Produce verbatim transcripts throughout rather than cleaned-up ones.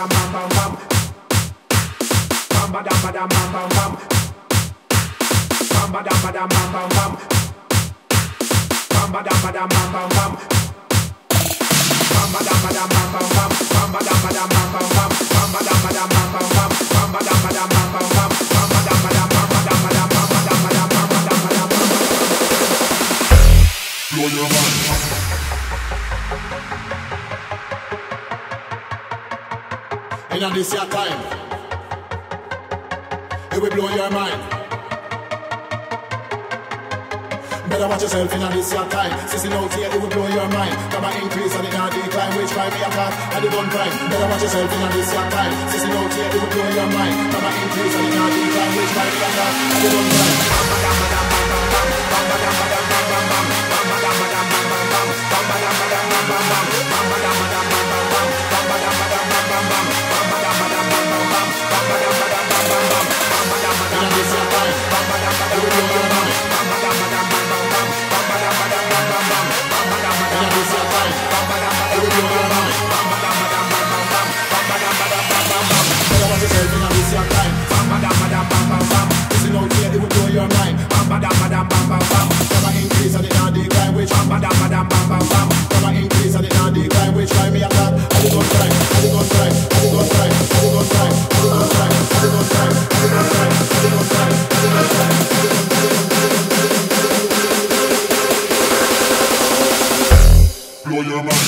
badam bam bam bam. Bam badam badam bam bam bam. Bam badam badam bam bam bam. Bam badam badam bam bam bam. Bam badam badam bam bam bam. Bam badam badam bam bam bam. Bam badam badam bam bam bam. Bam badam badam bam bam bam. Bam badam badam bam badam badam bam badam badam bam badam badam bam. Blow your mind. In this your time, it will blow your mind. Better watch yourself in this your time. Sissing out here, it will blow your mind. Come and increase and it not decline. Which crime we attack and it don't crime. Better watch yourself in this your time. Sissing out here, it will blow your mind. Come and increase and it not decline. Which crime we attack and it don't crime. Bam badam badam bam bam bam. Bam badam badam bam bam bam. Bam badam badam bam bam bam. Bam badam badam bam bam bam. Bam badam badam bam bam bam. Bam badam badam bam bam bam. Bam badam badam bam bam bam. Bam badam badam bam bam bam. Bam badam badam this your time. Bam badam badam bam bam bam. Bam badam badam bam bam bam. Bam badam badam bam bam bam. Bam badam badam this your time. Bam badam badam bam bam bam. Bam badam badam bam bam bam. Bam badam badam bam bam bam. Better watch yourself in this your time. Bam badam badam bam bam bam. Listen out here, it will blow your mind. Bam badam badam bam bam bam. Come and increase and it not decline. Which bam badam badam bam bam bam. Come and increase and it not decline. Which crime me attack? I do not crime. I do not crime. I do not crime. I do not crime. I do not crime. I do not crime. I do not crime. I do not crime. I do not crime. Blow your mind.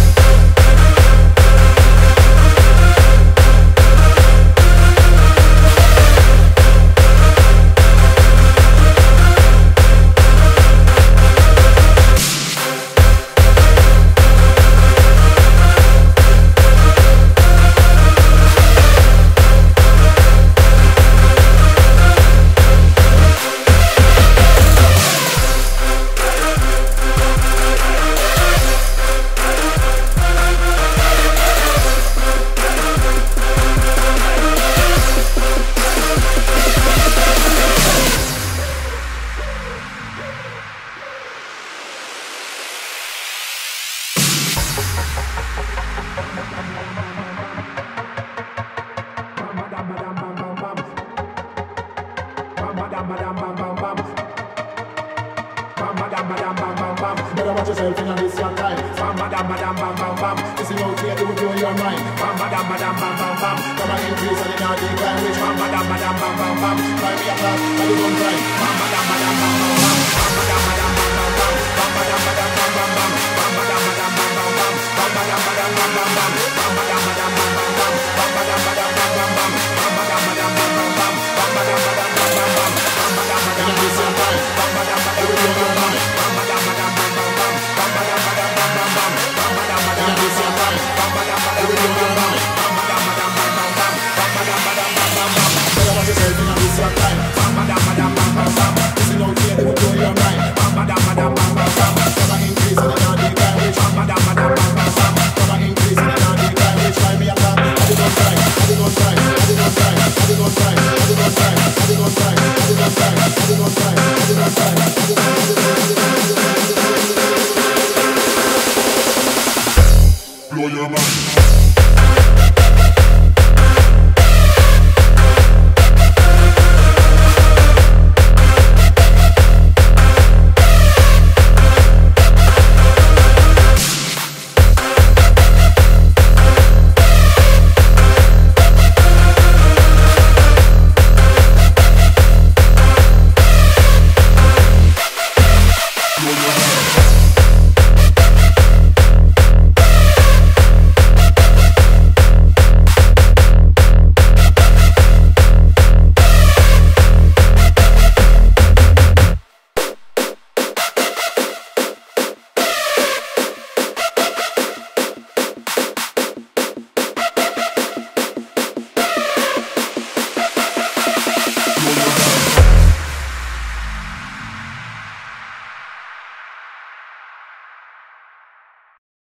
Better watch yourself in this your time. Bam badam badam bam bam bam. Listen out here, it will blow your mind. Bam badam badam bam bam bam. Come and increase and it not decline. Which bam badam badam bam bam bam. Crime me attack and it don't crime. Bam badam badam bam bam bam. Bam badam badam bam bam bam. Bam badam badam bam bam bam. Bam badam badam bam bam bam. Bam badam badam bam bam bam.